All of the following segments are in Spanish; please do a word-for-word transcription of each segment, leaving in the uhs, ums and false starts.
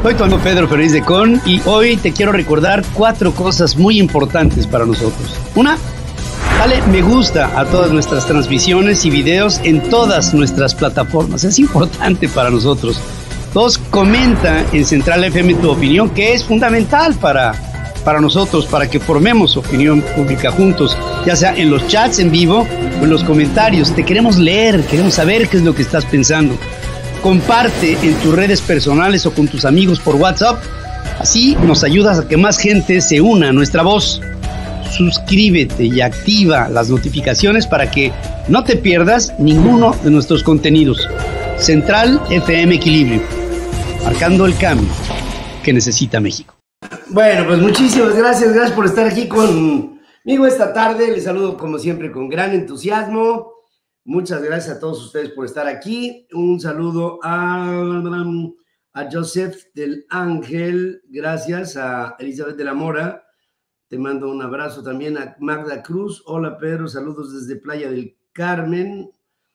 Soy tu amigo Pedro Ferriz de Con y hoy te quiero recordar cuatro cosas muy importantes para nosotros. Una, dale me gusta a todas nuestras transmisiones y videos en todas nuestras plataformas. Es importante para nosotros. Dos, comenta en Central F M tu opinión, que es fundamental para, para nosotros, para que formemos opinión pública juntos, ya sea en los chats en vivo o en los comentarios. Te queremos leer, queremos saber qué es lo que estás pensando. Comparte en tus redes personales o con tus amigos por WhatsApp. Así nos ayudas a que más gente se una a nuestra voz. Suscríbete y activa las notificaciones para que no te pierdas ninguno de nuestros contenidos. Central F M Equilibrio, marcando el cambio que necesita México. Bueno, pues muchísimas gracias, gracias por estar aquí conmigo esta tarde. Les saludo como siempre con gran entusiasmo. Muchas gracias a todos ustedes por estar aquí. Un saludo a, a Joseph del Ángel, gracias a Elizabeth de la Mora. Te mando un abrazo también a Magda Cruz. Hola Pedro, saludos desde Playa del Carmen.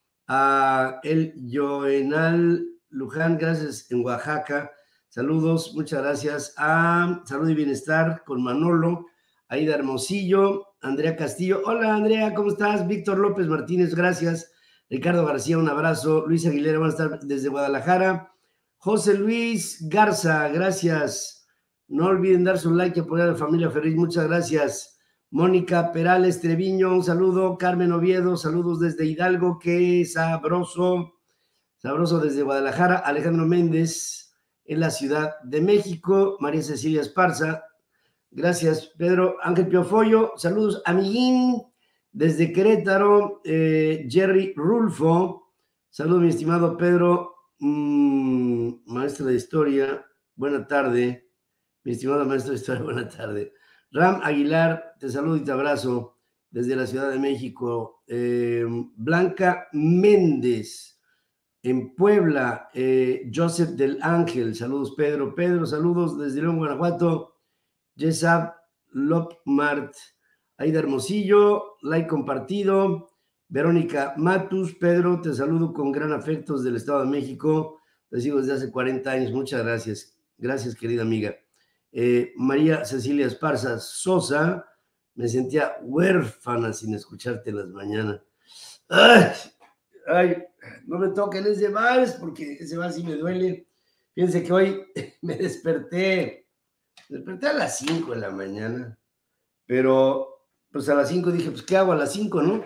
A El Joenal Luján, gracias en Oaxaca. Saludos, muchas gracias. A Salud y Bienestar con Manolo. Aida Hermosillo, Andrea Castillo. Hola Andrea, ¿cómo estás? Víctor López Martínez, gracias. Ricardo García, un abrazo. Luis Aguilera, buenas tardes desde Guadalajara. José Luis Garza, gracias. No olviden dar su like y apoyar a la familia Ferriz, muchas gracias. Mónica Perales Treviño, un saludo. Carmen Oviedo, saludos desde Hidalgo, qué sabroso. Sabroso desde Guadalajara. Alejandro Méndez en la Ciudad de México. María Cecilia Esparza, gracias, Pedro. Ángel Piofollo, saludos. Amiguín, desde Querétaro. Eh, Jerry Rulfo, saludos, mi estimado Pedro, mm, maestro de historia, buena tarde. Mi estimado maestro de historia, buena tarde. Ram Aguilar, te saludo y te abrazo desde la Ciudad de México. Eh, Blanca Méndez, en Puebla. Eh, Joseph del Ángel, saludos, Pedro. Pedro, saludos desde León, Guanajuato. Yesab Lopmart, Aida Hermosillo, like compartido. Verónica Matus, Pedro, te saludo con gran afecto desde el Estado de México. Te sigo desde hace cuarenta años, muchas gracias. Gracias, querida amiga. Eh, María Cecilia Esparza Sosa, me sentía huérfana sin escucharte en las mañanas. Ay, ay, no me toquen ese vals porque ese vals sí me duele. Fíjense que hoy me desperté. Me desperté a las cinco de la mañana, pero pues a las cinco dije, pues ¿qué hago a las cinco, no?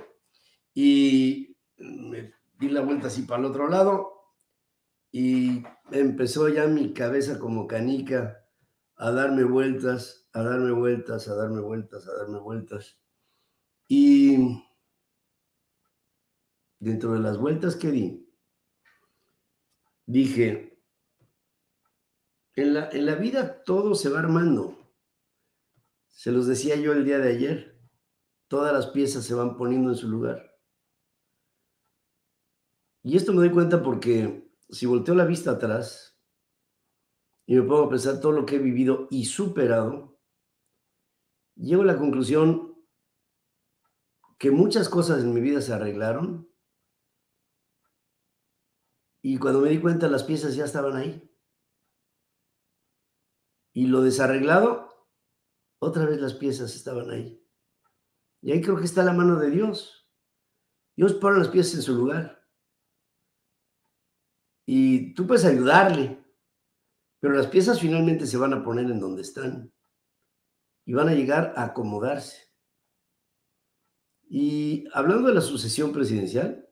Y me di la vuelta así para el otro lado y empezó ya mi cabeza como canica a darme vueltas, a darme vueltas, a darme vueltas, a darme vueltas. Y dentro de las vueltas que di, dije, en la, en la vida todo se va armando. Se los decía yo el día de ayer, todas las piezas se van poniendo en su lugar. Y esto me doy cuenta porque si volteo la vista atrás y me pongo a pensar todo lo que he vivido y superado, llego a la conclusión que muchas cosas en mi vida se arreglaron y cuando me di cuenta las piezas ya estaban ahí. Y lo desarreglado, otra vez las piezas estaban ahí. Y ahí creo que está la mano de Dios. Dios pone las piezas en su lugar. Y tú puedes ayudarle, pero las piezas finalmente se van a poner en donde están y van a llegar a acomodarse. Y hablando de la sucesión presidencial,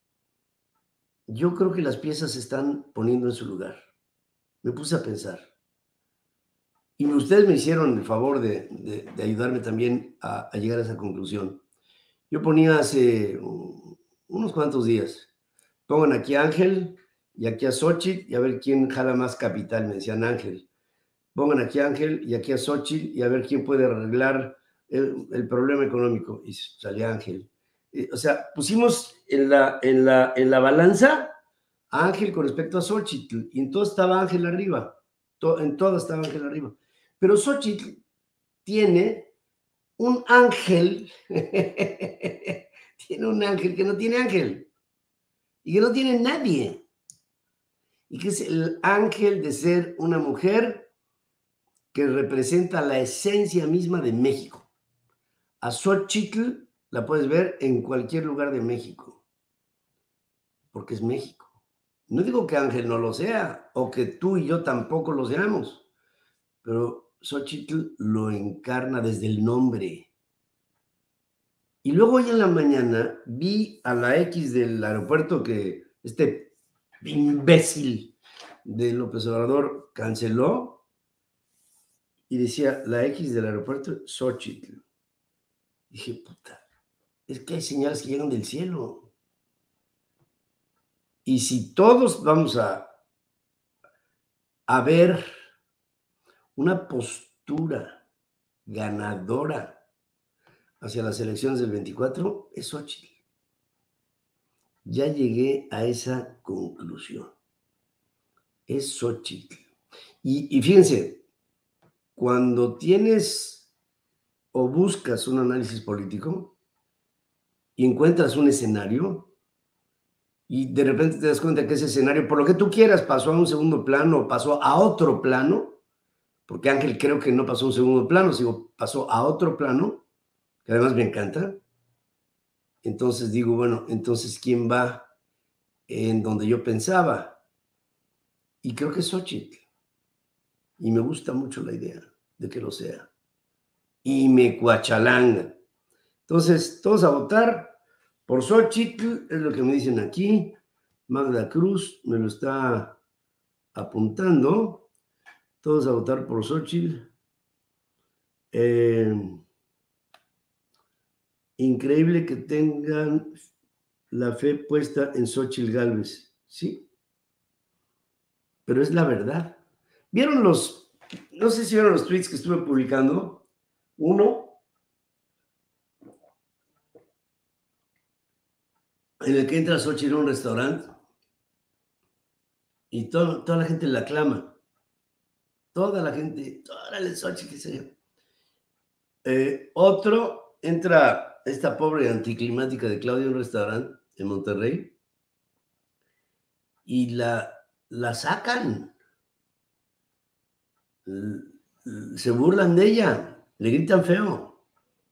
yo creo que las piezas se están poniendo en su lugar. Me puse a pensar. Y ustedes me hicieron el favor de, de, de ayudarme también a, a llegar a esa conclusión. Yo ponía hace um, unos cuantos días, pongan aquí a Ángel y aquí a Xochitl y a ver quién jala más capital, me decían Ángel. Pongan aquí a Ángel y aquí a Xochitl y a ver quién puede arreglar el, el problema económico. Y salía Ángel. Eh, o sea, pusimos en la, en, la, en la balanza a Ángel con respecto a Xochitl y en todo estaba Ángel arriba. To, en todo estaba Ángel arriba. Pero Xochitl tiene un ángel, tiene un ángel que no tiene ángel y que no tiene nadie. y que es el ángel de ser una mujer que representa la esencia misma de México. A Xóchitl la puedes ver en cualquier lugar de México, porque es México. No digo que Ángel no lo sea, o que tú y yo tampoco lo seamos, pero Xóchitl lo encarna desde el nombre. Y luego hoy en la mañana vi a la X del aeropuerto que este imbécil de López Obrador canceló y decía la X del aeropuerto Xóchitl. Dije, puta, es que hay señales que llegan del cielo. Y si todos vamos a, a ver una postura ganadora hacia las elecciones del veinticuatro, es Xóchitl. Ya llegué a esa conclusión. Es Xóchitl. Y, y fíjense, cuando tienes o buscas un análisis político y encuentras un escenario y de repente te das cuenta que ese escenario, por lo que tú quieras, pasó a un segundo plano o pasó a otro plano, porque Ángel creo que no pasó a un segundo plano, sino pasó a otro plano, que además me encanta. Entonces digo, bueno, entonces ¿quién va en donde yo pensaba? Y creo que es Xóchitl. Y me gusta mucho la idea de que lo sea. Y me cuachalanga. Entonces, todos a votar por Xóchitl, es lo que me dicen aquí. Magda Cruz me lo está apuntando. Todos a votar por Xóchitl. Eh, increíble que tengan la fe puesta en Xóchitl Gálvez. Sí, pero es la verdad. ¿Vieron los, no sé si vieron los tweets que estuve publicando? Uno, en el que entra Xóchitl a un restaurante y todo, toda la gente la aclama. Toda la gente, órale, Xóchitl, qué sé yo. Eh, otro, entra esta pobre anticlimática de Claudia a un restaurante en Monterrey y la, la sacan. Se burlan de ella, le gritan feo.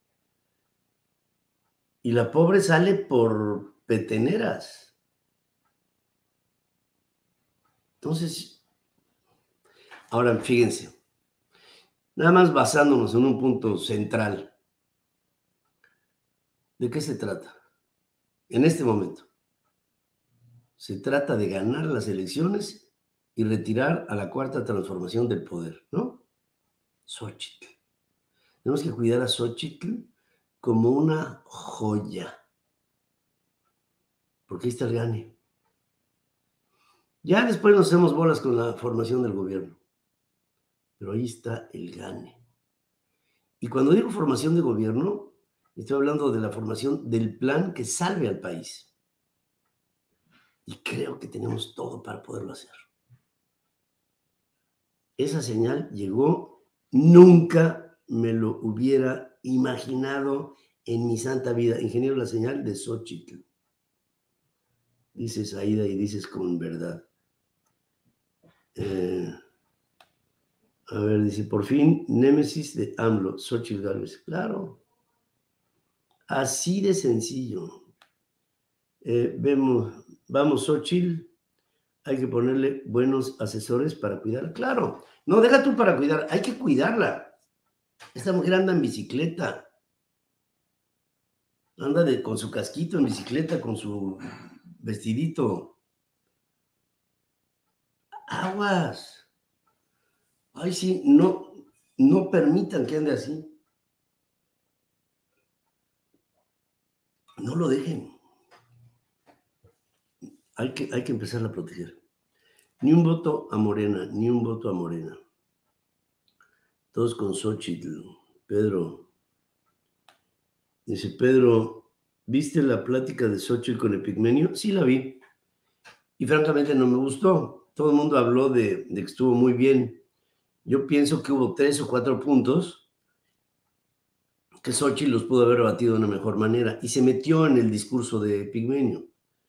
Y la pobre sale por peteneras. Entonces, ahora fíjense, nada más basándonos en un punto central. ¿De qué se trata? En este momento, se trata de ganar las elecciones y retirar a la cuarta transformación del poder, ¿no? Xóchitl. Tenemos que cuidar a Xóchitl como una joya, porque ahí está el gane. Ya después nos hacemos bolas con la formación del gobierno, pero ahí está el gane. Y cuando digo formación de gobierno, estoy hablando de la formación del plan que salve al país. Y creo que tenemos todo para poderlo hacer. Esa señal llegó, nunca me lo hubiera imaginado en mi santa vida. Ingeniero, la señal de Xóchitl. Dices Aida y dices con verdad. Eh, a ver, dice, por fin, némesis de AMLO, Xóchitl Gálvez. Claro. Así de sencillo. Eh, vemos, vamos, Xóchitl, hay que ponerle buenos asesores para cuidarla. Claro, no, deja tú para cuidar, hay que cuidarla. Esta mujer anda en bicicleta. Anda de, con su casquito en bicicleta, con su vestidito. Aguas. Ay, sí, no, no permitan que ande así. No lo dejen. Hay que, hay que empezarla a proteger. Ni un voto a Morena, ni un voto a Morena. Todos con Xóchitl. Pedro. Dice Pedro, ¿viste la plática de Xóchitl con Epigmenio? Sí, la vi. Y francamente no me gustó. Todo el mundo habló de, de que estuvo muy bien. Yo pienso que hubo tres o cuatro puntos que Xóchitl los pudo haber batido de una mejor manera y se metió en el discurso de Epigmenio.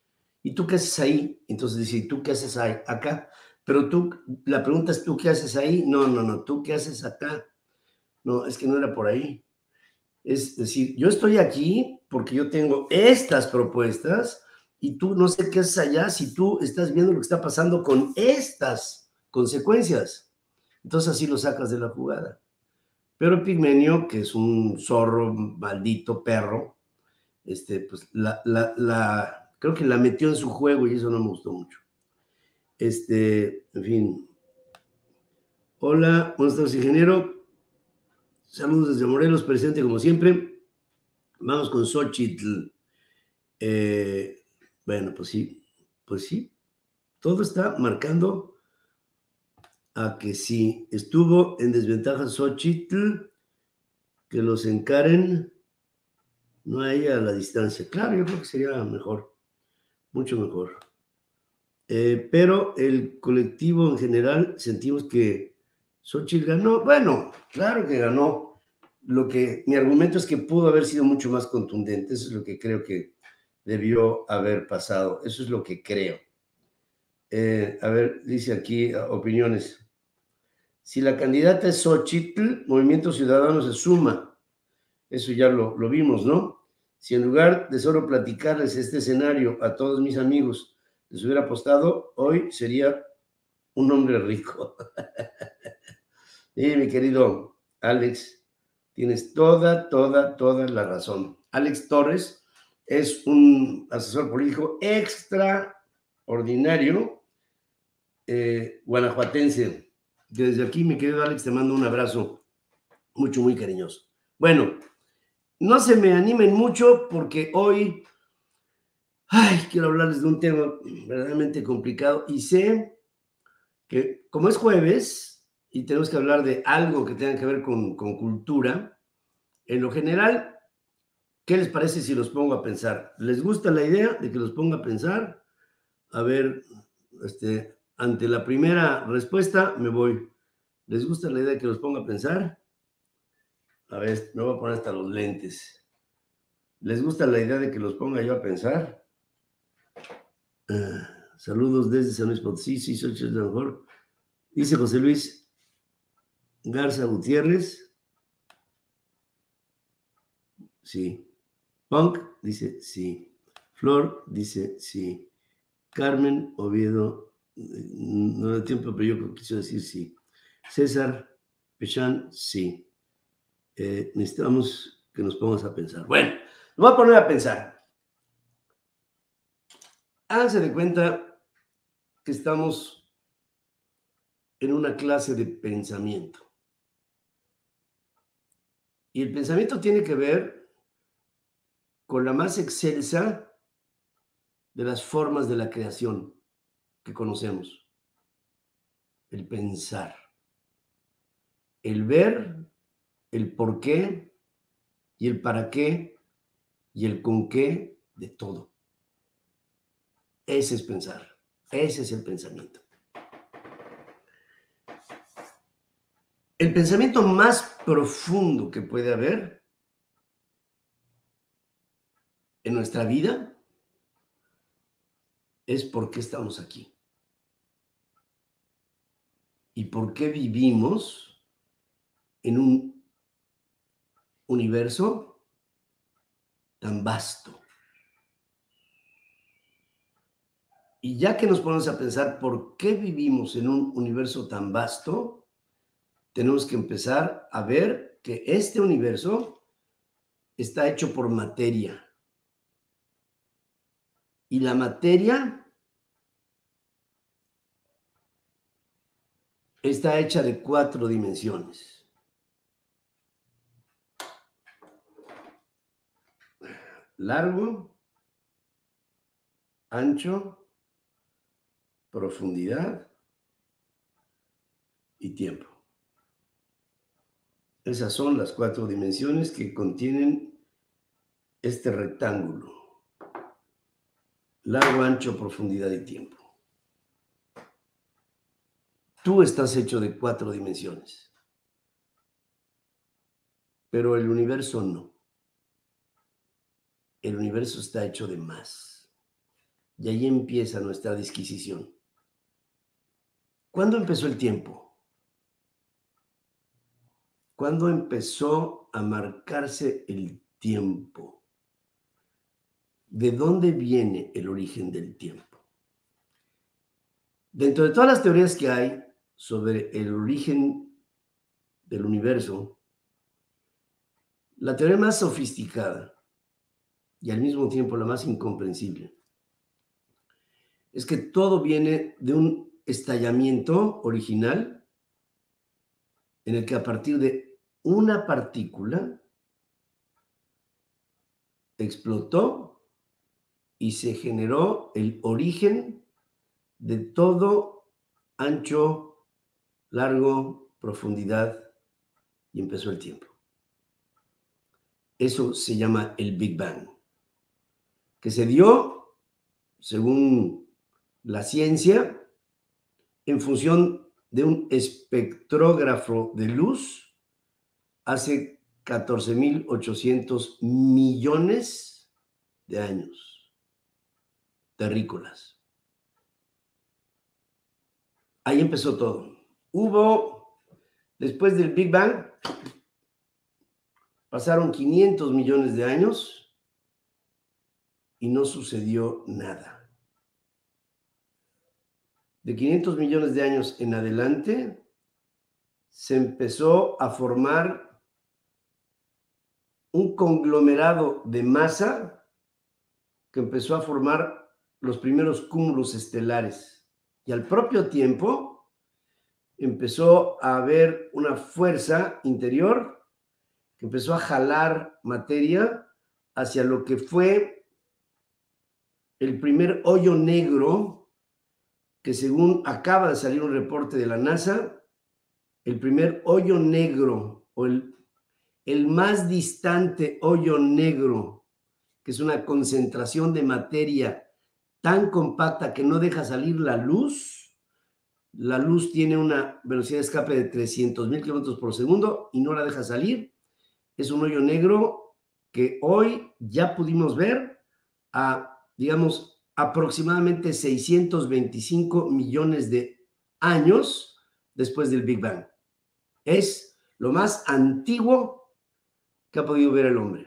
¿y tú qué haces ahí? Entonces dice, ¿y tú qué haces ahí? Acá. Pero tú, la pregunta es, ¿tú qué haces ahí? No, no, no, ¿tú qué haces acá? No, es que no era por ahí. Es decir, yo estoy aquí porque yo tengo estas propuestas y tú no sé qué haces allá si tú estás viendo lo que está pasando con estas consecuencias. Entonces así lo sacas de la jugada. Pero Pigmenio, que es un zorro, maldito perro, este, pues la, la, la, creo que la metió en su juego y eso no me gustó mucho. Este, en fin. Hola, buenas tardes, ingeniero. Saludos desde Morelos, presente como siempre. Vamos con Xochitl. Eh, bueno, pues sí, pues sí. Todo está marcando a que sí. Estuvo en desventaja Xochitl, que los encaren, no a ella a la distancia. Claro, yo creo que sería mejor, mucho mejor. Eh, pero el colectivo en general sentimos que Xochitl ganó. Bueno, claro que ganó. Lo que mi argumento es que pudo haber sido mucho más contundente. Eso es lo que creo que debió haber pasado. Eso es lo que creo. Eh, a ver, dice aquí uh, opiniones. Si la candidata es Xochitl, Movimiento Ciudadano se suma. Eso ya lo, lo vimos, ¿no? Si en lugar de solo platicarles este escenario a todos mis amigos les hubiera apostado, hoy sería un hombre rico. Y mi querido Alex, tienes toda, toda, toda la razón. Alex Torres es un asesor político extraordinario, eh, guanajuatense. Desde aquí, mi querido Alex, te mando un abrazo mucho, muy cariñoso. Bueno, no se me animen mucho porque hoy, ay, quiero hablarles de un tema verdaderamente complicado y sé que como es jueves y tenemos que hablar de algo que tenga que ver con, con cultura, en lo general, ¿qué les parece si los pongo a pensar? ¿Les gusta la idea de que los ponga a pensar? A ver, este, ante la primera respuesta me voy. ¿Les gusta la idea de que los ponga a pensar? A ver, me voy a poner hasta los lentes. ¿Les gusta la idea de que los ponga yo a pensar? Uh, saludos desde San Luis Potosí, sí, soy el mejor. Dice José Luis Garza Gutiérrez. Sí. Punk dice sí. Flor dice sí. Carmen Oviedo, no da tiempo, pero yo quiso decir sí. César Pechan, sí. Eh, necesitamos que nos pongamos a pensar. Bueno, nos voy a poner a pensar. Háganse de cuenta que estamos en una clase de pensamiento. Y el pensamiento tiene que ver con la más excelsa de las formas de la creación que conocemos. El pensar. El ver, el por qué y el para qué y el con qué de todo. Ese es pensar. Ese es el pensamiento. El pensamiento más profundo que puede haber en nuestra vida es por qué estamos aquí. Y por qué vivimos en un universo tan vasto. Y ya que nos ponemos a pensar por qué vivimos en un universo tan vasto, tenemos que empezar a ver que este universo está hecho por materia. Y la materia está hecha de cuatro dimensiones. Largo, ancho, profundidad y tiempo. Esas son las cuatro dimensiones que contienen este rectángulo. Largo, ancho, profundidad y tiempo. Tú estás hecho de cuatro dimensiones, pero el universo no. El universo está hecho de más. Y ahí empieza nuestra disquisición. ¿Cuándo empezó el tiempo? ¿Cuándo empezó a marcarse el tiempo? ¿De dónde viene el origen del tiempo? Dentro de todas las teorías que hay sobre el origen del universo, la teoría más sofisticada y al mismo tiempo la más incomprensible es que todo viene de un estallamiento original en el que a partir de una partícula explotó y se generó el origen de todo ancho, largo, profundidad y empezó el tiempo. Eso se llama el Big Bang, que se dio, según la ciencia, en función de un espectrógrafo de luz hace catorce mil ochocientos millones de años, terrícolas. Ahí empezó todo. Hubo, después del Big Bang, pasaron quinientos millones de años y no sucedió nada. De quinientos millones de años en adelante, se empezó a formar un conglomerado de masa que empezó a formar los primeros cúmulos estelares. Y al propio tiempo, empezó a haber una fuerza interior que empezó a jalar materia hacia lo que fue el primer hoyo negro, que según acaba de salir un reporte de la NASA, el primer hoyo negro o el, el más distante hoyo negro, que es una concentración de materia tan compacta que no deja salir la luz. La luz tiene una velocidad de escape de trescientos mil kilómetros por segundo y no la deja salir. Es un hoyo negro que hoy ya pudimos ver a, digamos, aproximadamente seiscientos veinticinco millones de años después del Big Bang. Es lo más antiguo que ha podido ver el hombre.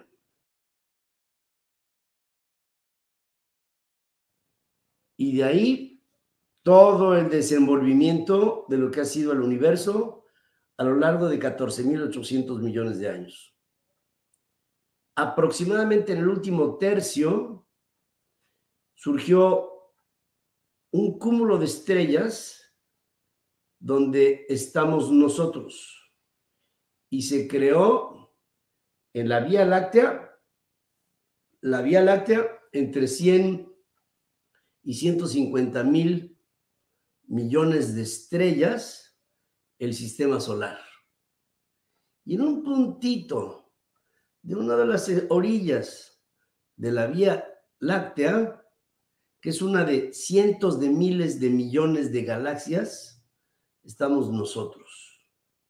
Y de ahí todo el desenvolvimiento de lo que ha sido el universo a lo largo de catorce mil ochocientos millones de años. Aproximadamente en el último tercio surgió un cúmulo de estrellas donde estamos nosotros y se creó en la Vía Láctea, la Vía Láctea entre cien y ciento cincuenta mil millones de estrellas, el sistema solar. Y en un puntito de una de las orillas de la Vía Láctea, que es una de cientos de miles de millones de galaxias, estamos nosotros.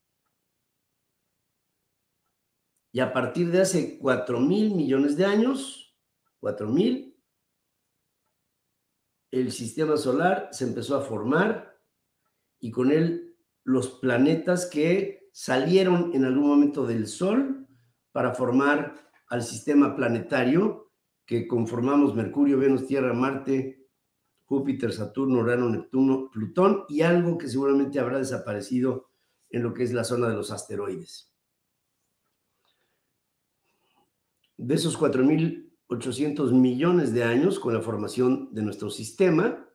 Y a partir de hace cuatro mil millones de años, cuatro mil, el sistema solar se empezó a formar y con él los planetas que salieron en algún momento del Sol para formar al sistema planetario que conformamos Mercurio, Venus, Tierra, Marte, Júpiter, Saturno, Urano, Neptuno, Plutón y algo que seguramente habrá desaparecido en lo que es la zona de los asteroides. De esos cuatro mil ochocientos millones de años con la formación de nuestro sistema,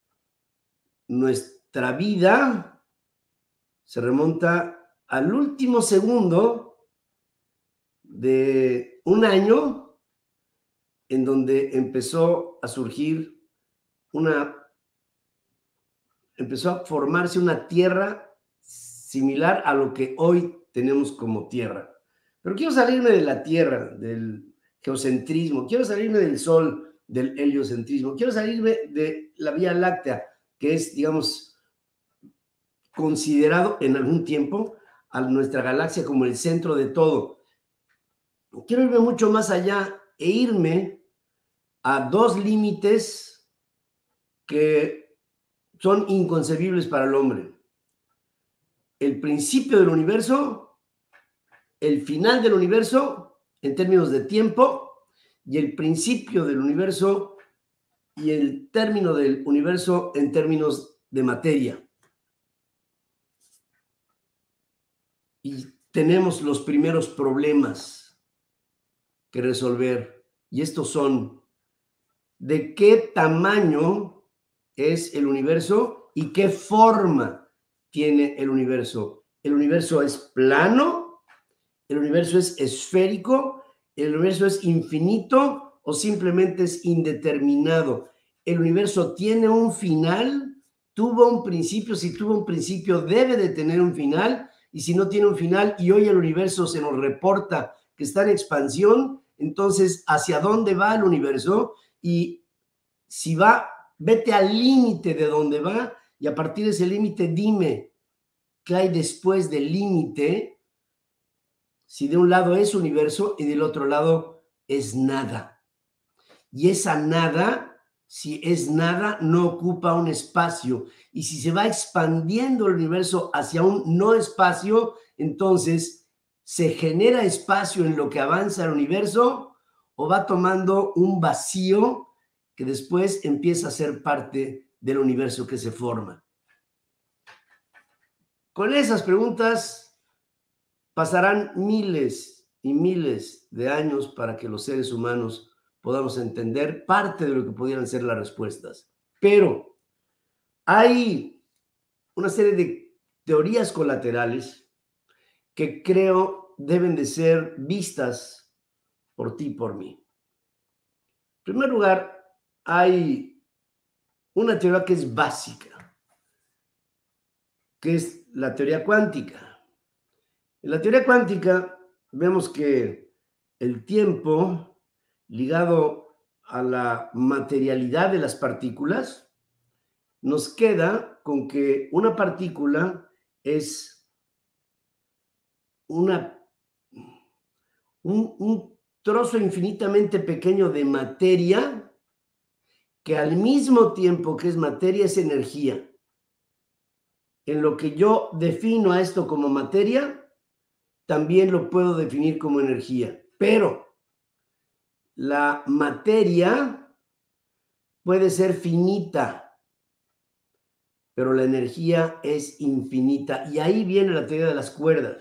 nuestra vida se remonta al último segundo de un año en donde empezó a surgir una, empezó a formarse una Tierra similar a lo que hoy tenemos como Tierra. Pero quiero salirme de la Tierra, del geocentrismo, quiero salirme del Sol, del heliocentrismo, quiero salirme de la Vía Láctea, que es, digamos, considerado en algún tiempo a nuestra galaxia como el centro de todo. Quiero irme mucho más allá e irme a dos límites que son inconcebibles para el hombre. El principio del universo, el final del universo en términos de tiempo y el principio del universo y el término del universo en términos de materia. Y tenemos los primeros problemas que resolver. Y estos son: ¿de qué tamaño es el universo y qué forma tiene el universo? ¿El universo es plano? ¿El universo es esférico? ¿El universo es infinito o simplemente es indeterminado? ¿El universo tiene un final? ¿Tuvo un principio? Si tuvo un principio, debe de tener un final. Y si no tiene un final y hoy el universo se nos reporta que está en expansión, entonces, ¿hacia dónde va el universo? Y si va, vete al límite de dónde va y a partir de ese límite dime qué hay después del límite. Si de un lado es universo y del otro lado es nada. Y esa nada, si es nada, no ocupa un espacio. Y si se va expandiendo el universo hacia un no espacio, entonces se genera espacio en lo que avanza el universo o va tomando un vacío que después empieza a ser parte del universo que se forma. Con esas preguntas pasarán miles y miles de años para que los seres humanos podamos entender parte de lo que pudieran ser las respuestas. Pero hay una serie de teorías colaterales que creo deben de ser vistas por ti y por mí. En primer lugar, hay una teoría que es básica, que es la teoría cuántica. En la teoría cuántica vemos que el tiempo ligado a la materialidad de las partículas nos queda con que una partícula es una, un, un trozo infinitamente pequeño de materia que al mismo tiempo que es materia es energía. En lo que yo defino a esto como materia, también lo puedo definir como energía. Pero la materia puede ser finita, pero la energía es infinita. Y ahí viene la teoría de las cuerdas.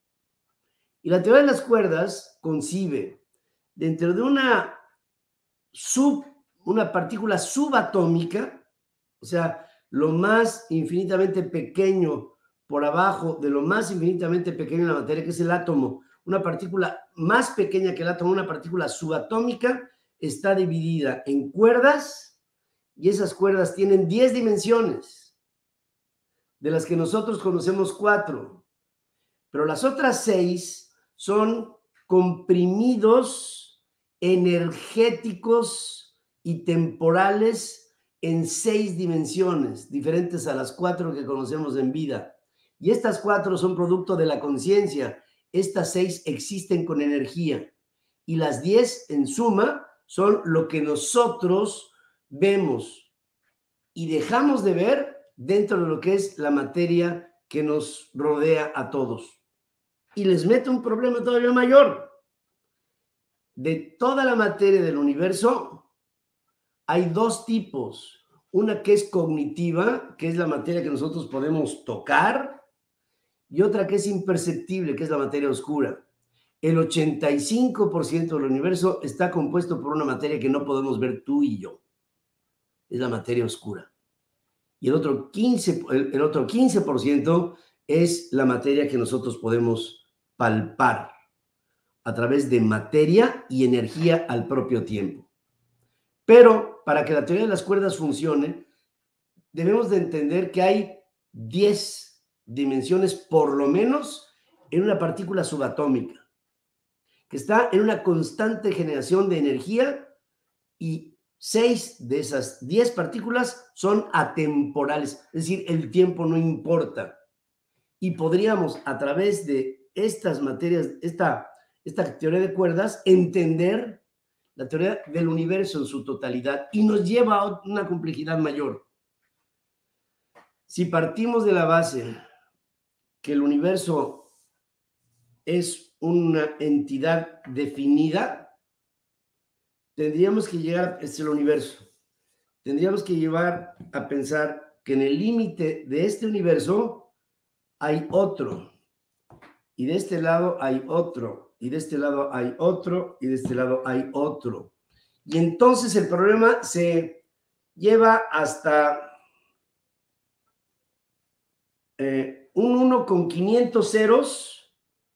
Y la teoría de las cuerdas concibe dentro de una sub, una partícula subatómica, o sea, lo más infinitamente pequeño por abajo de lo más infinitamente pequeño en la materia, que es el átomo. Una partícula más pequeña que el átomo, una partícula subatómica, está dividida en cuerdas y esas cuerdas tienen diez dimensiones, de las que nosotros conocemos cuatro. Pero las otras seis son comprimidos energéticos y temporales en seis dimensiones, diferentes a las cuatro que conocemos en vida. Y estas cuatro son producto de la conciencia. Estas seis existen con energía. Y las diez, en suma, son lo que nosotros vemos y dejamos de ver dentro de lo que es la materia que nos rodea a todos. Y les meto un problema todavía mayor. De toda la materia del universo, hay dos tipos. Una que es cognitiva, que es la materia que nosotros podemos tocar, y otra que es imperceptible, que es la materia oscura. El ochenta y cinco por ciento del universo está compuesto por una materia que no podemos ver tú y yo. Es la materia oscura. Y el otro quince, el, el otro quince por ciento es la materia que nosotros podemos palpar a través de materia y energía al propio tiempo. Pero para que la teoría de las cuerdas funcione, debemos de entender que hay diez dimensiones por lo menos en una partícula subatómica, que está en una constante generación de energía y seis de esas diez partículas son atemporales, es decir, el tiempo no importa. Y podríamos a través de estas materias, esta, esta teoría de cuerdas, entender la teoría del universo en su totalidad, y nos lleva a una complejidad mayor. Si partimos de la base que el universo es una entidad definida, tendríamos que llegar, este es el universo, tendríamos que llevar a pensar que en el límite de este universo hay otro, y de este lado hay otro, y de este lado hay otro, y de este lado hay otro. Y entonces el problema se lleva hasta eh, un uno con quinientos ceros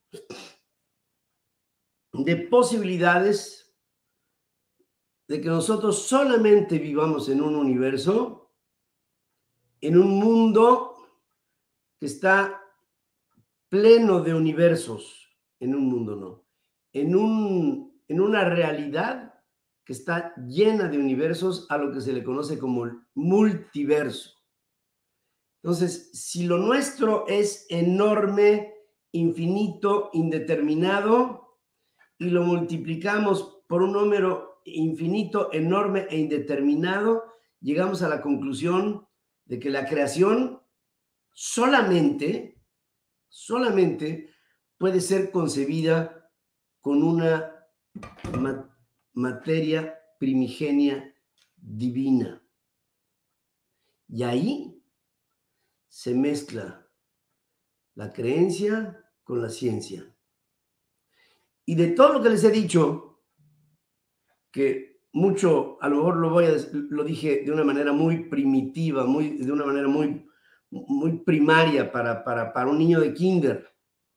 de posibilidades de que nosotros solamente vivamos en un universo, en un mundo que está pleno de universos, en un mundo no, en, un, en una realidad que está llena de universos, a lo que se le conoce como el multiverso. Entonces, si lo nuestro es enorme, infinito, indeterminado, y lo multiplicamos por un número infinito, enorme e indeterminado, llegamos a la conclusión de que la creación solamente, solamente puede ser concebida con una ma- materia primigenia divina. Y ahí se mezcla la creencia con la ciencia. Y de todo lo que les he dicho, que mucho, a lo mejor lo, voy a, lo dije de una manera muy primitiva, muy, de una manera muy, muy primaria para, para, para un niño de kinder.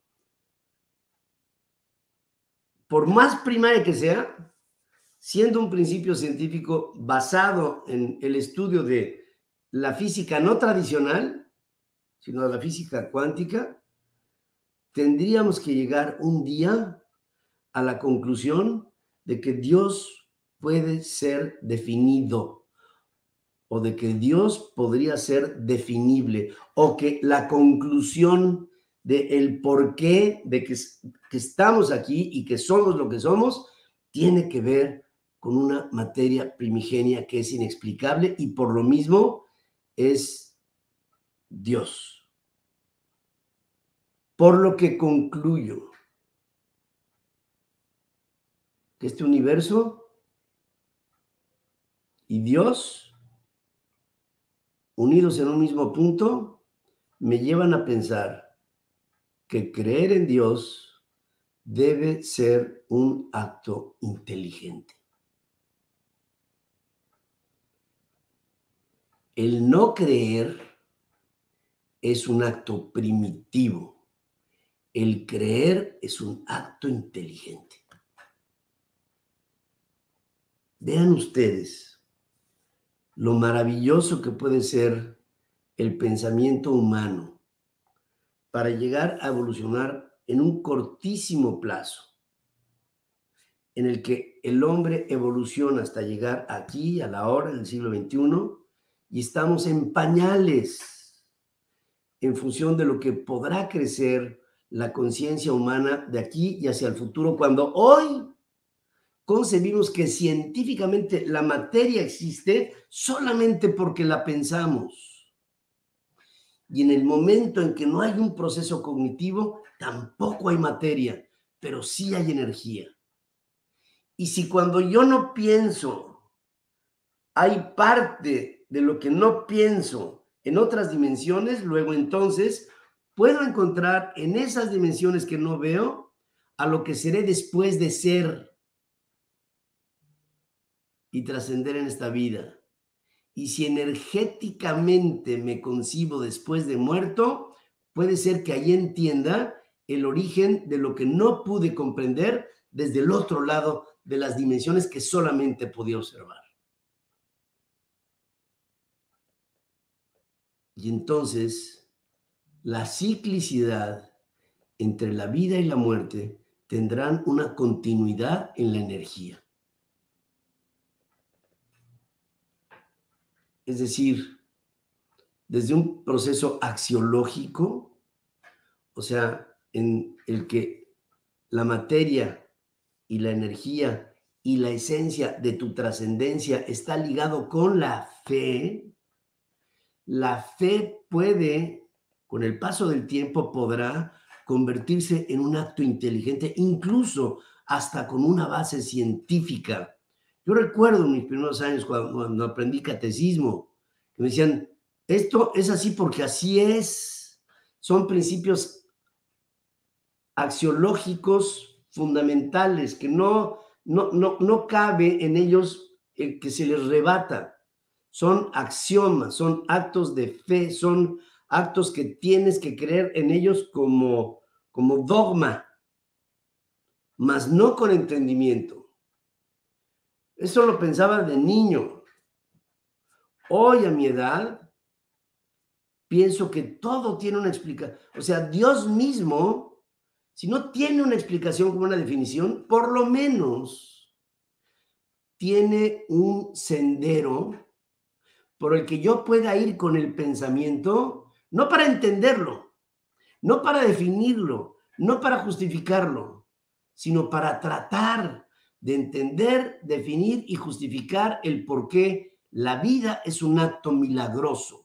Por más primaria que sea, siendo un principio científico basado en el estudio de la física no tradicional, sino de la física cuántica, tendríamos que llegar un día a la conclusión de que Dios puede ser definido, o de que Dios podría ser definible, o que la conclusión del porqué de que, que estamos aquí y que somos lo que somos tiene que ver con una materia primigenia que es inexplicable y por lo mismo es Dios. Por lo que concluyo que este universo y Dios, unidos en un mismo punto, me llevan a pensar que creer en Dios debe ser un acto inteligente. El no creer es un acto primitivo. El creer es un acto inteligente. Vean ustedes lo maravilloso que puede ser el pensamiento humano para llegar a evolucionar en un cortísimo plazo, en el que el hombre evoluciona hasta llegar aquí, a la hora del siglo veintiuno, y estamos en pañales en función de lo que podrá crecer la conciencia humana de aquí y hacia el futuro, cuando hoy concebimos que científicamente la materia existe solamente porque la pensamos. Y en el momento en que no hay un proceso cognitivo, tampoco hay materia, pero sí hay energía. Y si cuando yo no pienso, hay parte de lo que no pienso en otras dimensiones, luego entonces puedo encontrar en esas dimensiones que no veo a lo que seré después de ser y trascender en esta vida. Y si energéticamente me concibo después de muerto, puede ser que ahí entienda el origen de lo que no pude comprender desde el otro lado de las dimensiones que solamente podía observar. Y entonces, la ciclicidad entre la vida y la muerte tendrán una continuidad en la energía. Es decir, desde un proceso axiológico, o sea, en el que la materia y la energía y la esencia de tu trascendencia está ligado con la fe, la fe puede, con el paso del tiempo, podrá convertirse en un acto inteligente, incluso hasta con una base científica. Yo recuerdo en mis primeros años cuando, cuando aprendí catecismo, que me decían, esto es así porque así es. Son principios axiológicos fundamentales que no, no, no, no cabe en ellos el que se les rebata. Son axiomas, son actos de fe, son actos que tienes que creer en ellos como, como dogma, mas no con entendimiento. Eso lo pensaba de niño. Hoy, a mi edad, pienso que todo tiene una explicación. O sea, Dios mismo, si no tiene una explicación como una definición, por lo menos tiene un sendero por el que yo pueda ir con el pensamiento, no para entenderlo, no para definirlo, no para justificarlo, sino para tratar de entender, definir y justificar el por qué la vida es un acto milagroso.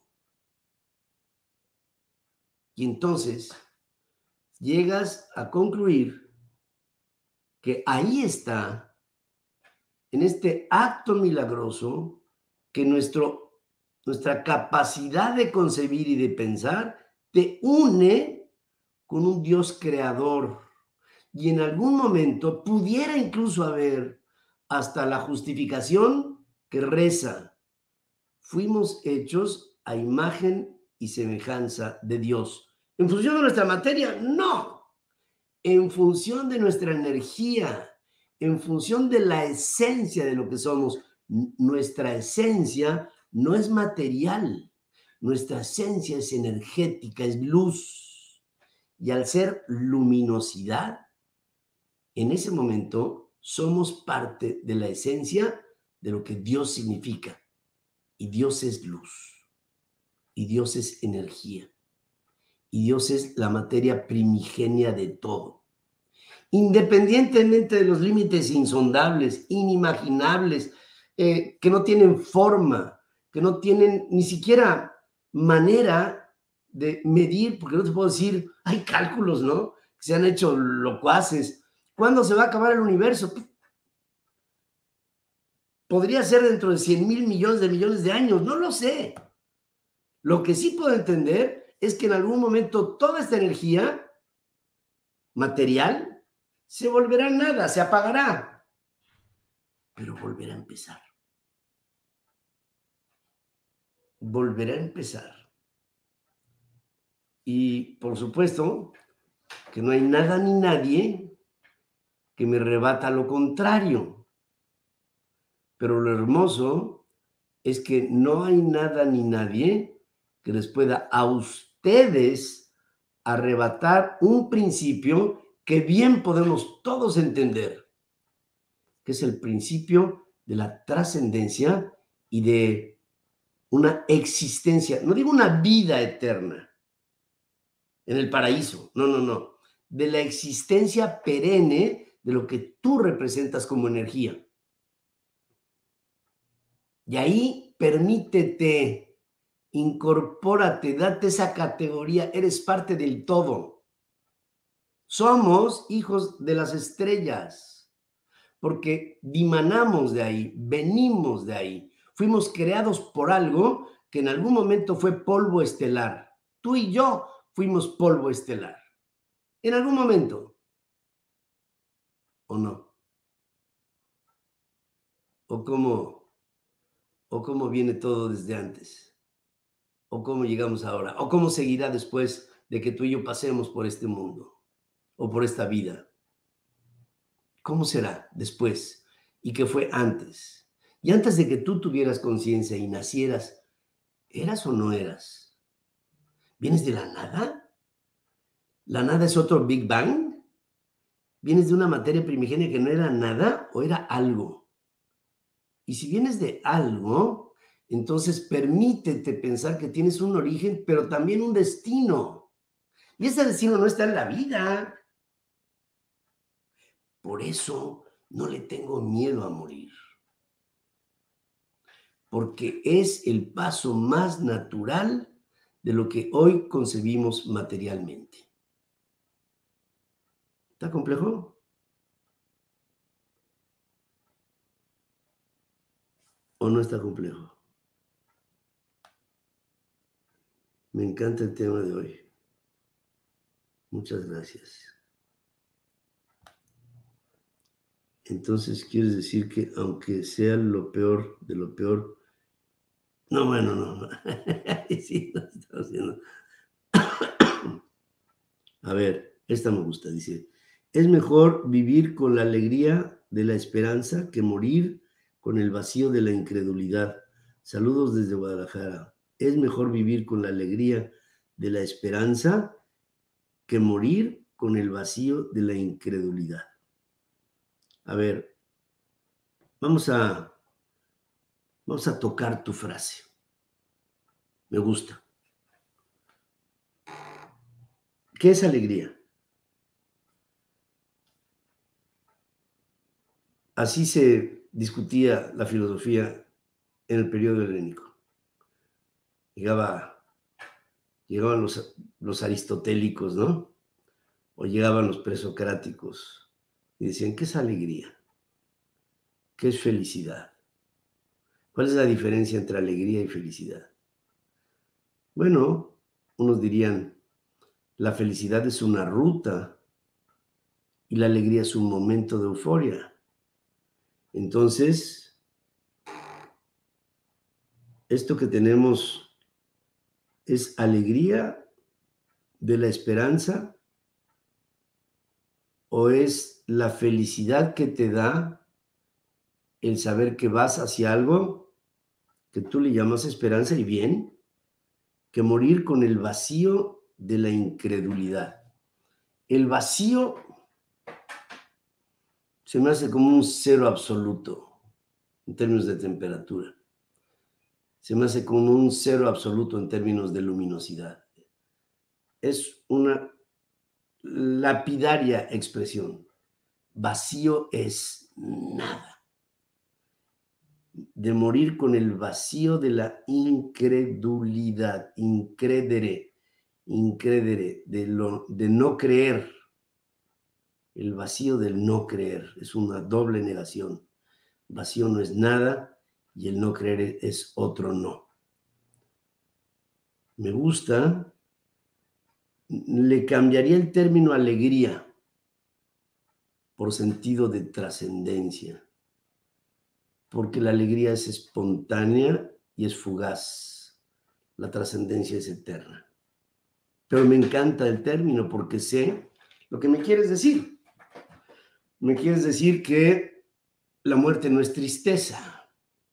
Y entonces llegas a concluir que ahí está, en este acto milagroso, que nuestro, nuestra capacidad de concebir y de pensar te une con un Dios creador. Y en algún momento pudiera incluso haber hasta la justificación que reza: fuimos hechos a imagen y semejanza de Dios. ¿En función de nuestra materia? No. En función de nuestra energía, en función de la esencia de lo que somos. Nuestra esencia no es material, nuestra esencia es energética, es luz. Y al ser luminosidad, en ese momento somos parte de la esencia de lo que Dios significa. Y Dios es luz. Y Dios es energía. Y Dios es la materia primigenia de todo. Independientemente de los límites insondables, inimaginables, eh, que no tienen forma, que no tienen ni siquiera manera de medir, porque no te puedo decir, hay cálculos, ¿no? Que se han hecho locuaces. ¿Cuándo se va a acabar el universo? Podría ser dentro de cien mil millones de millones de años, no lo sé. Lo que sí puedo entender es que en algún momento toda esta energía material se volverá nada, se apagará, pero volverá a empezar. Volverá a empezar. Y por supuesto que no hay nada ni nadie que me rebata lo contrario. Pero lo hermoso es que no hay nada ni nadie que les pueda a ustedes arrebatar un principio que bien podemos todos entender, que es el principio de la trascendencia y de una existencia, no digo una vida eterna en el paraíso, no, no, no, de la existencia perenne de lo que tú representas como energía. Y ahí permítete, incorpórate, date esa categoría, eres parte del todo. Somos hijos de las estrellas, porque dimanamos de ahí, venimos de ahí. Fuimos creados por algo que en algún momento fue polvo estelar. Tú y yo fuimos polvo estelar. En algún momento. ¿O no? ¿O cómo, o cómo viene todo desde antes? ¿O cómo llegamos ahora? ¿O cómo seguirá después de que tú y yo pasemos por este mundo? ¿O por esta vida? ¿Cómo será después? ¿Y qué fue antes? Y antes de que tú tuvieras conciencia y nacieras, ¿eras o no eras? ¿Vienes de la nada? ¿La nada es otro Big Bang? ¿Vienes de una materia primigenia que no era nada o era algo? Y si vienes de algo, entonces permítete pensar que tienes un origen, pero también un destino. Y ese destino no está en la vida. Por eso No le tengo miedo a morir, porque es el paso más natural de lo que hoy concebimos materialmente. ¿Está complejo? ¿O no está complejo? Me encanta el tema de hoy. Muchas gracias. Entonces, ¿quieres decir que aunque sea lo peor de lo peor? No, bueno, no. no. Sí, no estamos haciendo. A ver, esta me gusta. Dice, es mejor vivir con la alegría de la esperanza que morir con el vacío de la incredulidad. Saludos desde Guadalajara. Es mejor vivir con la alegría de la esperanza que morir con el vacío de la incredulidad. A ver, vamos a, vamos a tocar tu frase. Me gusta. ¿Qué es alegría? Así se discutía la filosofía en el periodo helénico. Llegaba, llegaban los, los aristotélicos, ¿no? O llegaban los presocráticos y decían, ¿qué es alegría? ¿Qué es felicidad? ¿Cuál es la diferencia entre alegría y felicidad? Bueno, unos dirían, la felicidad es una ruta y la alegría es un momento de euforia. Entonces, esto que tenemos es alegría de la esperanza o es la felicidad que te da el saber que vas hacia algo que tú le llamas esperanza y bien, que morir con el vacío de la incredulidad. El vacío se me hace como un cero absoluto en términos de temperatura. Se me hace como un cero absoluto en términos de luminosidad. Es una lapidaria expresión. Vacío es nada. De morir con el vacío de la incredulidad, incredere, incredere, de, lo, de no creer. El vacío del no creer es una doble negación. Vacío no es nada y el no creer es otro no. Me gusta, le cambiaría el término alegría por sentido de trascendencia, porque la alegría es espontánea y es fugaz. La trascendencia es eterna. Pero me encanta el término porque sé lo que me quieres decir. Me quieres decir que la muerte no es tristeza.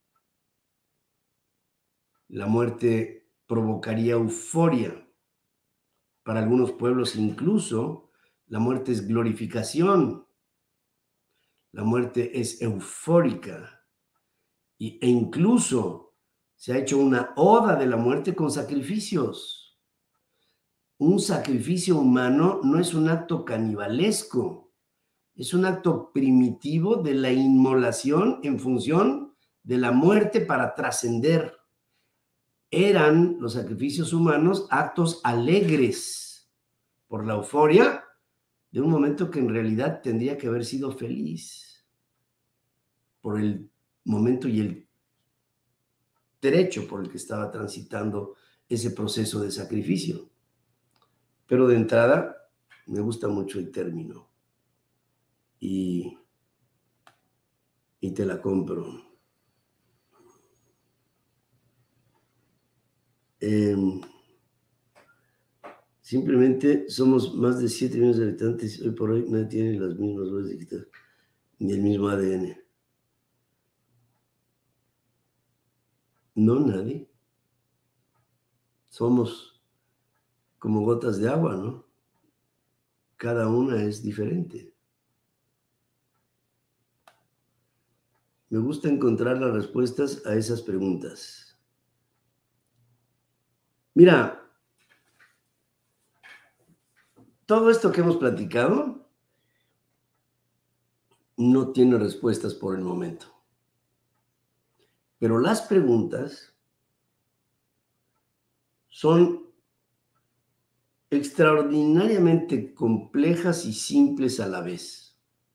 La muerte provocaría euforia. Para algunos pueblos incluso, la muerte es glorificación. La muerte es eufórica. Y, e incluso se ha hecho una oda de la muerte con sacrificios. Un sacrificio humano no es un acto canibalesco, es un acto primitivo de la inmolación en función de la muerte para trascender. Eran los sacrificios humanos actos alegres por la euforia de un momento que en realidad tendría que haber sido feliz, por el momento y el derecho por el que estaba transitando ese proceso de sacrificio. Pero de entrada, me gusta mucho el término y, y te la compro. Eh, simplemente somos más de siete millones de habitantes y hoy por hoy nadie tiene las mismas huellas digitales ni el mismo A D N. No, nadie. Somos como gotas de agua, ¿no? Cada una es diferente. Me gusta encontrar las respuestas a esas preguntas. Mira, todo esto que hemos platicado no tiene respuestas por el momento. Pero las preguntas son extraordinariamente complejas y simples a la vez.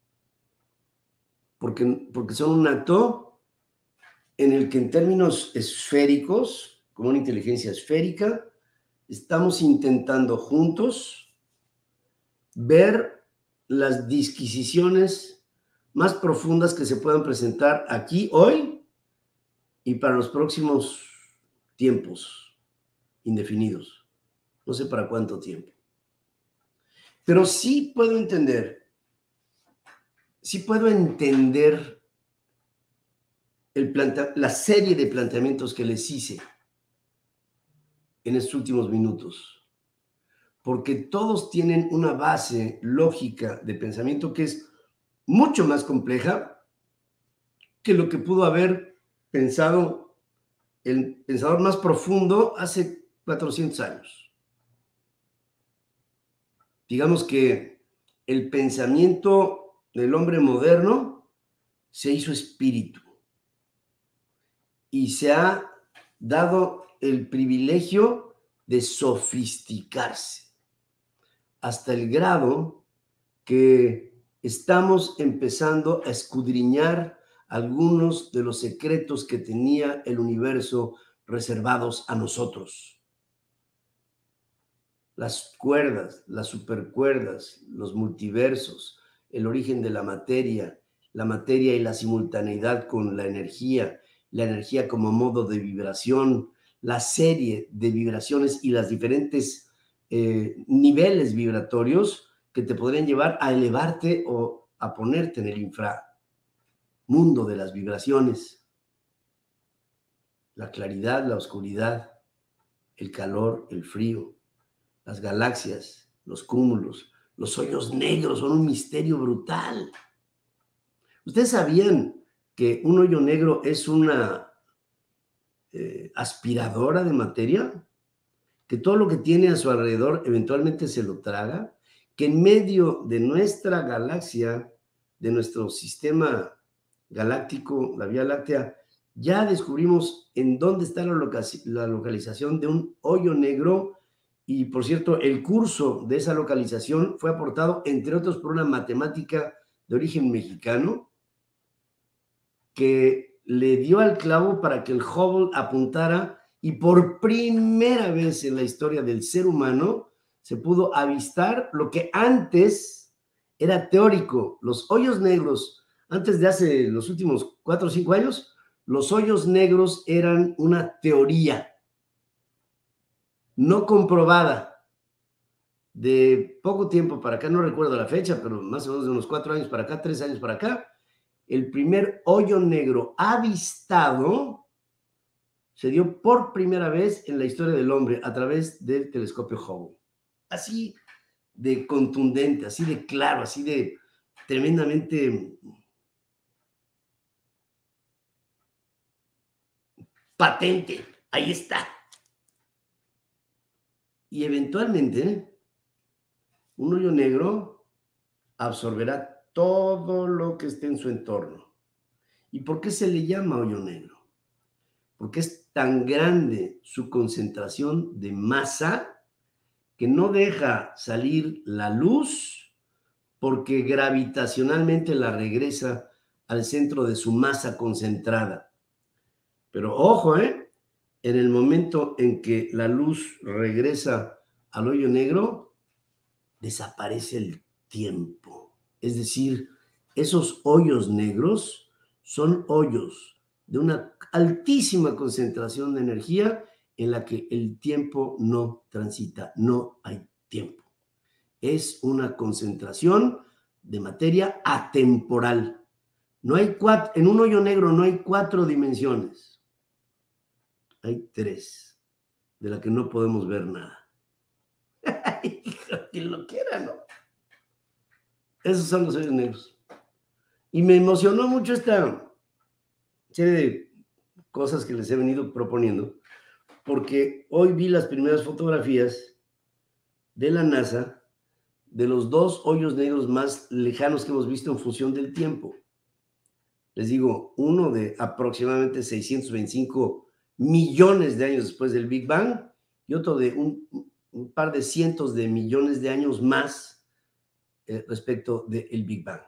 Porque, porque son un acto en el que en términos esféricos, como una inteligencia esférica, estamos intentando juntos ver las disquisiciones más profundas que se puedan presentar aquí, hoy, y para los próximos tiempos indefinidos. No sé para cuánto tiempo. Pero sí puedo entender, sí puedo entender el plante- la serie de planteamientos que les hice en estos últimos minutos. Porque todos tienen una base lógica de pensamiento que es mucho más compleja que lo que pudo haber pensado el pensador más profundo hace cuatrocientos años. Digamos que el pensamiento del hombre moderno se hizo espíritu y se ha dado el privilegio de sofisticarse hasta el grado que estamos empezando a escudriñar algunos de los secretos que tenía el universo reservados a nosotros. Las cuerdas, las supercuerdas, los multiversos, el origen de la materia, la materia y la simultaneidad con la energía, la energía como modo de vibración, la serie de vibraciones y las diferentes eh, niveles vibratorios que te podrían llevar a elevarte o a ponerte en el inframundo de las vibraciones. La claridad, la oscuridad, el calor, el frío, las galaxias, los cúmulos, los hoyos negros son un misterio brutal. ¿Ustedes sabían que un hoyo negro es una eh, aspiradora de materia? Que todo lo que tiene a su alrededor eventualmente se lo traga, que en medio de nuestra galaxia, de nuestro sistema galáctico, la Vía Láctea, ya descubrimos en dónde está la, loca la localización de un hoyo negro. Y, por cierto, el curso de esa localización fue aportado, entre otros, por una matemática de origen mexicano que le dio al clavo para que el Hubble apuntara y por primera vez en la historia del ser humano se pudo avistar lo que antes era teórico. Los hoyos negros, antes de hace los últimos cuatro o cinco años, los hoyos negros eran una teoría no comprobada. De poco tiempo para acá, no recuerdo la fecha, pero más o menos de unos cuatro años para acá, tres años para acá, el primer hoyo negro avistado se dio por primera vez en la historia del hombre a través del telescopio Hubble. Así de contundente, así de claro, así de tremendamente patente. Ahí está. Y eventualmente un hoyo negro absorberá todo lo que esté en su entorno. ¿Y por qué se le llama hoyo negro? Porque es tan grande su concentración de masa que no deja salir la luz porque gravitacionalmente la regresa al centro de su masa concentrada. Pero ojo, ¿eh? En el momento en que la luz regresa al hoyo negro, desaparece el tiempo. Es decir, esos hoyos negros son hoyos de una altísima concentración de energía en la que el tiempo no transita, no hay tiempo. Es una concentración de materia atemporal. No hay cuatro, en un hoyo negro no hay cuatro dimensiones, hay tres, de la que no podemos ver nada. Quien lo quiera, ¿no? Esos son los hoyos negros. Y me emocionó mucho esta serie de cosas que les he venido proponiendo, porque hoy vi las primeras fotografías de la NASA de los dos hoyos negros más lejanos que hemos visto en función del tiempo. Les digo, uno de aproximadamente seiscientos veinticinco millones de años después del Big Bang y otro de un, un par de cientos de millones de años más eh, respecto del Big Bang.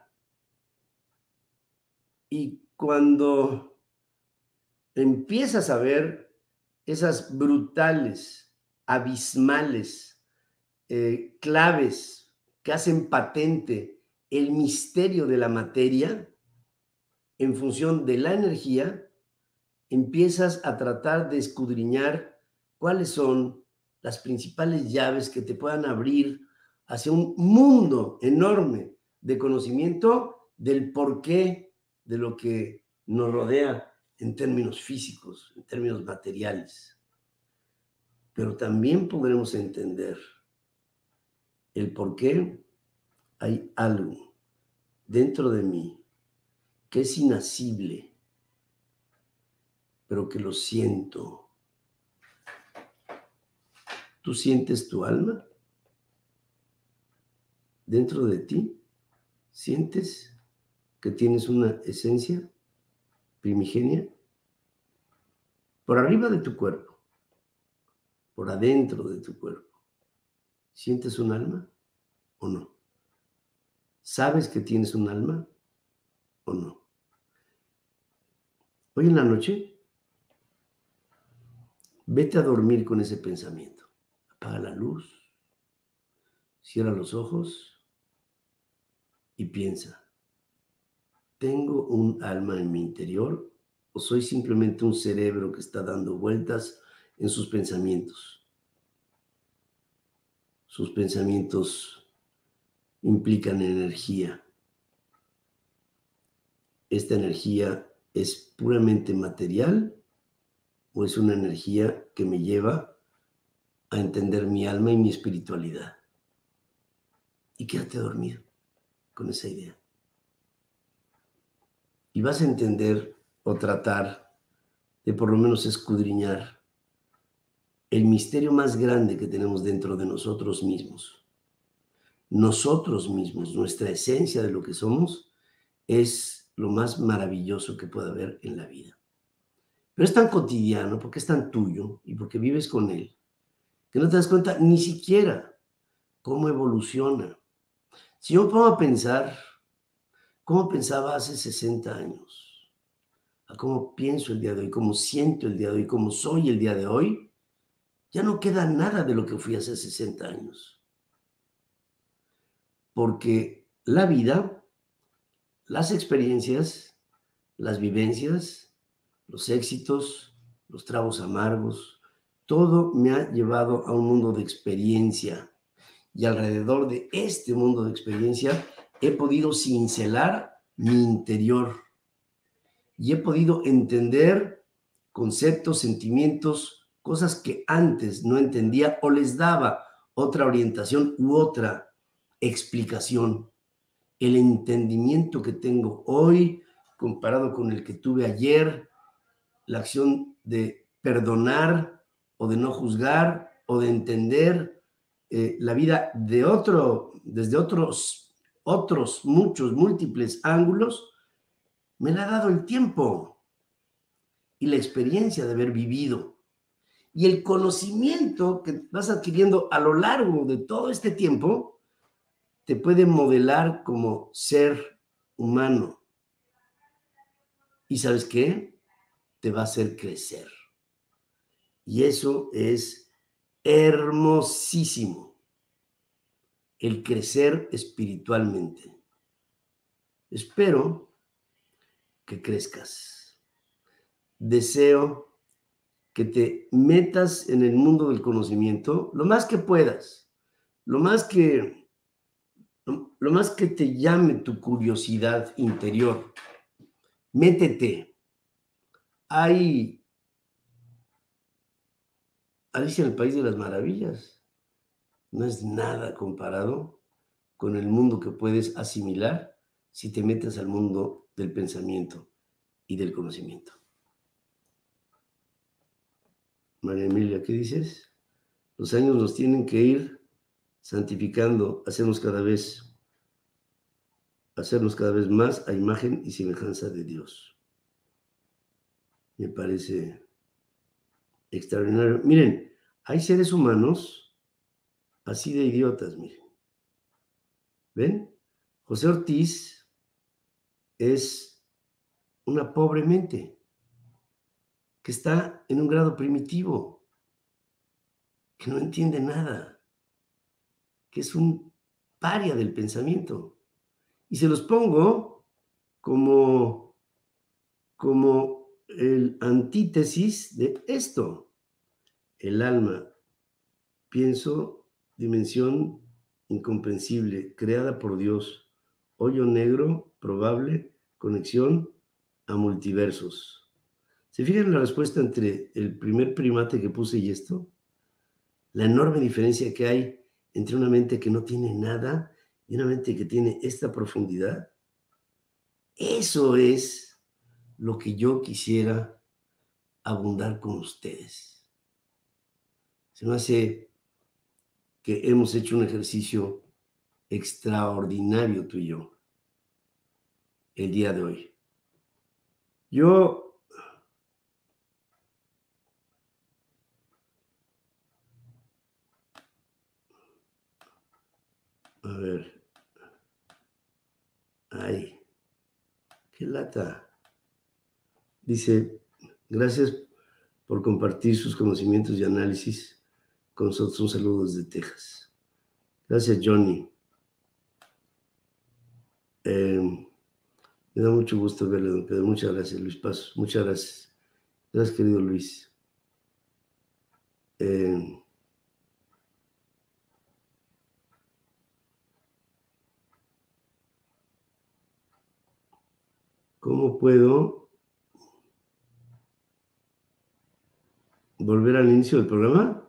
Y cuando empiezas a ver esas brutales, abismales eh, claves que hacen patente el misterio de la materia, en función de la energía, empiezas a tratar de escudriñar cuáles son las principales llaves que te puedan abrir hacia un mundo enorme de conocimiento del porqué de lo que nos rodea en términos físicos, en términos materiales. Pero también podremos entender el por qué hay algo dentro de mí que es inasible, pero que lo siento. ¿Tú sientes tu alma? ¿Dentro de ti sientes que tienes una esencia primigenia? Por arriba de tu cuerpo, por adentro de tu cuerpo, ¿sientes un alma o no? ¿Sabes que tienes un alma o no? Hoy en la noche, vete a dormir con ese pensamiento. Apaga la luz, cierra los ojos y piensa, ¿tengo un alma en mi interior o soy simplemente un cerebro que está dando vueltas en sus pensamientos? Sus pensamientos implican energía. ¿Esta energía es puramente material o es una energía que me lleva a entender mi alma y mi espiritualidad? Y quédate dormido con esa idea. Y vas a entender o tratar de por lo menos escudriñar el misterio más grande que tenemos dentro de nosotros mismos. Nosotros mismos, nuestra esencia de lo que somos, es lo más maravilloso que puede haber en la vida. Pero es tan cotidiano, porque es tan tuyo y porque vives con él, que no te das cuenta ni siquiera cómo evoluciona. Si yo me pongo a pensar cómo pensaba hace sesenta años, a cómo pienso el día de hoy, cómo siento el día de hoy, cómo soy el día de hoy, ya no queda nada de lo que fui hace sesenta años. Porque la vida, las experiencias, las vivencias, los éxitos, los tragos amargos, todo me ha llevado a un mundo de experiencia. Y alrededor de este mundo de experiencia he podido cincelar mi interior y he podido entender conceptos, sentimientos, cosas que antes no entendía o les daba otra orientación u otra explicación. El entendimiento que tengo hoy comparado con el que tuve ayer, la acción de perdonar o de no juzgar o de entender eh, la vida de otro, desde otros, otros muchos, múltiples ángulos, me la ha dado el tiempo y la experiencia de haber vivido. Y el conocimiento que vas adquiriendo a lo largo de todo este tiempo te puede modelar como ser humano. ¿Y sabes qué? Te va a hacer crecer. Y eso es hermosísimo. El crecer espiritualmente. Espero que crezcas. Deseo que te metas en el mundo del conocimiento lo más que puedas, lo más que, lo, lo más que te llame tu curiosidad interior. Métete. Hay Alicia en el País de las Maravillas. No es nada comparado con el mundo que puedes asimilar si te metes al mundo del pensamiento y del conocimiento. María Emilia, ¿qué dices? Los años nos tienen que ir santificando, hacernos cada vez, hacernos cada vez más a imagen y semejanza de Dios. Me parece extraordinario. Miren, hay seres humanos así de idiotas, miren. ¿Ven? José Ortiz es una pobre mente que está en un grado primitivo, que no entiende nada, que es un paria del pensamiento. Y se los pongo como, como el antítesis de esto. El alma, pienso, dimensión incomprensible, creada por Dios, hoyo negro, probable, conexión a multiversos. ¿Se fijan la respuesta entre el primer primate que puse y esto? La enorme diferencia que hay entre una mente que no tiene nada y una mente que tiene esta profundidad. Eso es lo que yo quisiera abundar con ustedes. Se me hace que hemos hecho un ejercicio extraordinario tú y yo el día de hoy. Yo a ver, ay, qué lata. Dice, gracias por compartir sus conocimientos y análisis con nosotros. Un saludo desde Texas. Gracias, Johnny. Eh, me da mucho gusto verle, don Pedro. Muchas gracias, Luis Pasos. Muchas gracias. Gracias, querido Luis. Eh, ¿Cómo puedo volver al inicio del programa?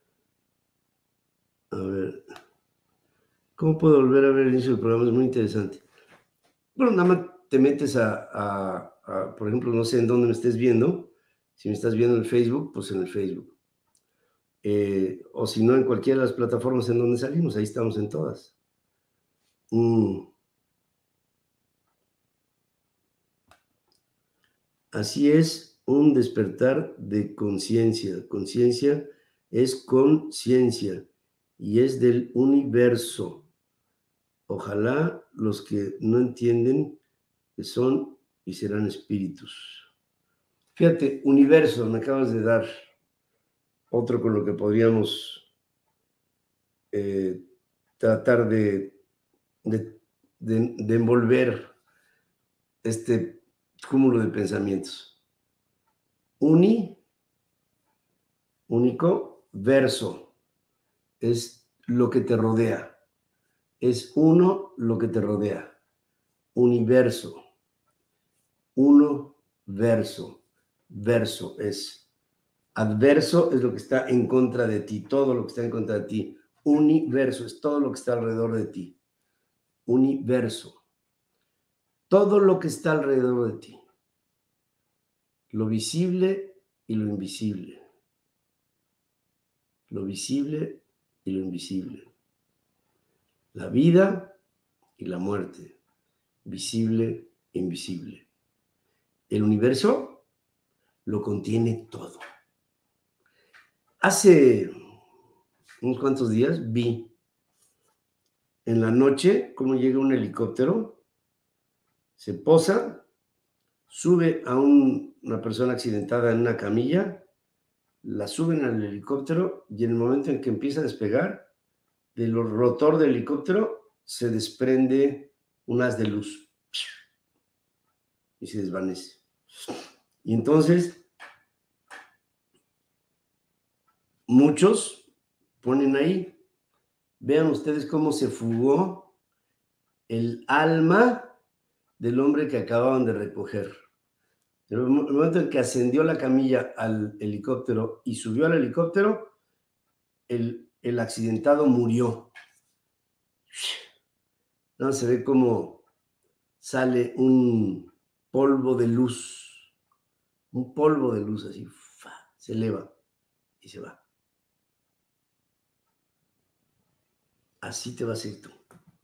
A ver. ¿Cómo puedo volver a ver el inicio del programa? Es muy interesante. Bueno, nada más te metes a, a, a, por ejemplo, no sé en dónde me estés viendo. Si me estás viendo en el Facebook, pues en el Facebook. Eh, o si no, en cualquiera de las plataformas en donde salimos. Ahí estamos en todas. Mm. Así es, un despertar de conciencia. Conciencia es conciencia y es del universo. Ojalá los que no entienden que son y serán espíritus. Fíjate, universo, me acabas de dar otro con lo que podríamos eh, tratar de, de, de, de envolver este cúmulo de pensamientos. Uni, único, verso, es lo que te rodea. Es uno lo que te rodea. Universo. Uno, verso. Verso es adverso, es lo que está en contra de ti, todo lo que está en contra de ti. Universo es todo lo que está alrededor de ti. Universo. Todo lo que está alrededor de ti. Lo visible y lo invisible. Lo visible y lo invisible. La vida y la muerte. Visible e invisible. El universo lo contiene todo. Hace unos cuantos días vi en la noche cómo llega un helicóptero, se posa, sube a un, una persona accidentada en una camilla, la suben al helicóptero y en el momento en que empieza a despegar, del rotor del helicóptero se desprende un haz de luz y se desvanece. Y entonces muchos ponen ahí, vean ustedes cómo se fugó el alma del hombre que acababan de recoger. En el momento en que ascendió la camilla al helicóptero y subió al helicóptero, el, el accidentado murió. No, se ve cómo sale un polvo de luz, un polvo de luz así, se eleva y se va. así te vas a ir tú.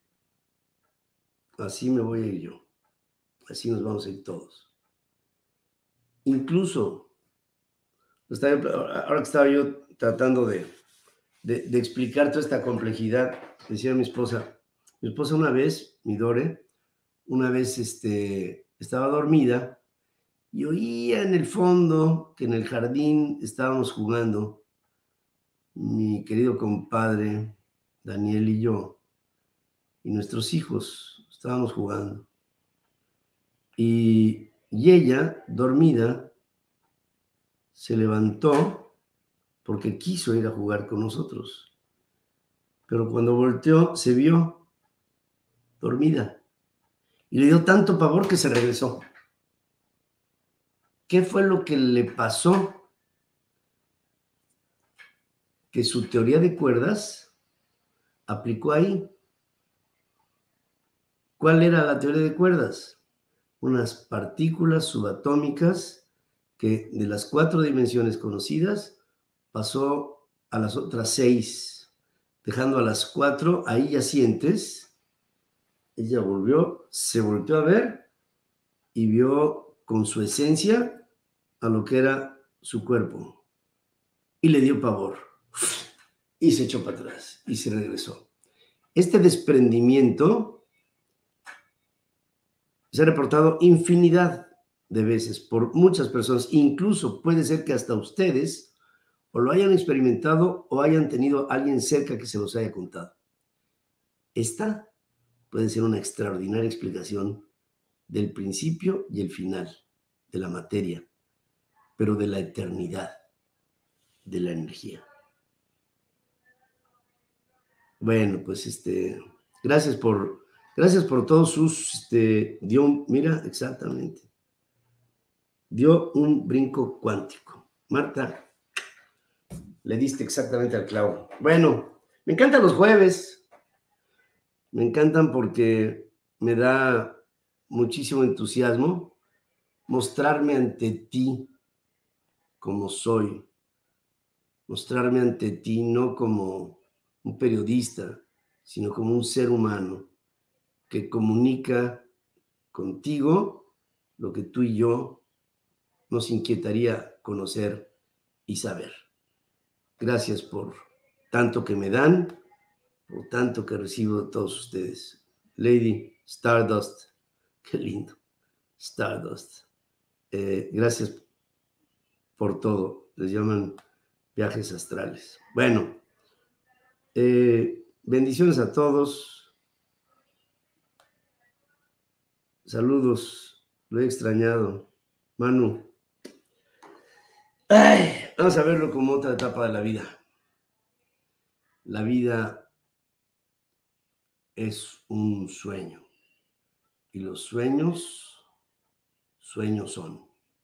Así me voy a ir yo. Así nos vamos a ir todos. Incluso, ahora que estaba yo tratando de, de, de explicar toda esta complejidad, decía mi esposa, mi esposa una vez, mi Dore, una vez este, estaba dormida y oía en el fondo que en el jardín estábamos jugando, mi querido compadre Daniel y yo, y nuestros hijos, estábamos jugando. Y, y ella, dormida, se levantó porque quiso ir a jugar con nosotros. Pero cuando volteó, se vio dormida. Y le dio tanto pavor que se regresó. ¿Qué fue lo que le pasó? Que su teoría de cuerdas aplicó ahí. ¿Cuál era la teoría de cuerdas? Unas partículas subatómicas que de las cuatro dimensiones conocidas pasó a las otras seis, dejando a las cuatro ahí yacientes. Ella volvió, se volvió a ver y vio con su esencia a lo que era su cuerpo. Y le dio pavor. Y se echó para atrás y se regresó. Este desprendimiento se ha reportado infinidad de veces por muchas personas. Incluso puede ser que hasta ustedes o lo hayan experimentado o hayan tenido a alguien cerca que se los haya contado. Esta puede ser una extraordinaria explicación del principio y el final de la materia, pero de la eternidad de la energía. Bueno, pues este, gracias por, gracias por todos sus, este, dio, mira, exactamente, dio un brinco cuántico. Marta, le diste exactamente al clavo. Bueno, me encantan los jueves, me encantan porque me da muchísimo entusiasmo mostrarme ante ti como soy, mostrarme ante ti no como un periodista, sino como un ser humano que comunica contigo lo que tú y yo nos inquietaría conocer y saber. Gracias por tanto que me dan, por tanto que recibo de todos ustedes. Lady Stardust, qué lindo, Stardust. Eh, gracias por todo. Les llaman viajes astrales. Bueno, eh, bendiciones a todos. Saludos, lo he extrañado. Manu. Ay, vamos a verlo como otra etapa de la vida. La vida es un sueño. Y los sueños, sueños son.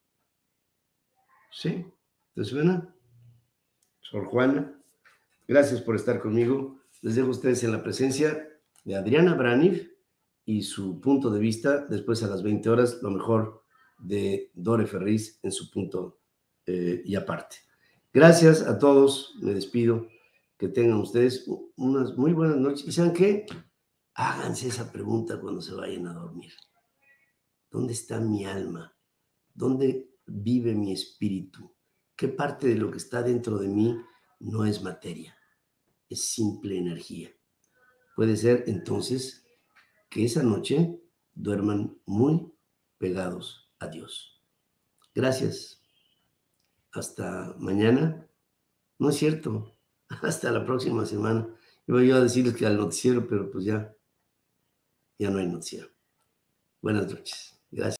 ¿Sí? ¿Te suena? Sor Juana, gracias por estar conmigo. Les dejo a ustedes en la presencia de Adriana Braniff y su punto de vista. Después a las veinte horas, lo mejor de Dore Ferriz en su punto eh, y aparte. Gracias a todos. Me despido. Que tengan ustedes unas muy buenas noches. ¿Y saben qué? Háganse esa pregunta cuando se vayan a dormir. ¿Dónde está mi alma? ¿Dónde vive mi espíritu? ¿Qué parte de lo que está dentro de mí no es materia? Es simple energía. Puede ser entonces que esa noche duerman muy pegados a Dios. Gracias. Hasta mañana. No es cierto. Hasta la próxima semana. Iba yo a decirles que al noticiero, pero pues ya, ya no hay noticiero. Buenas noches. Gracias.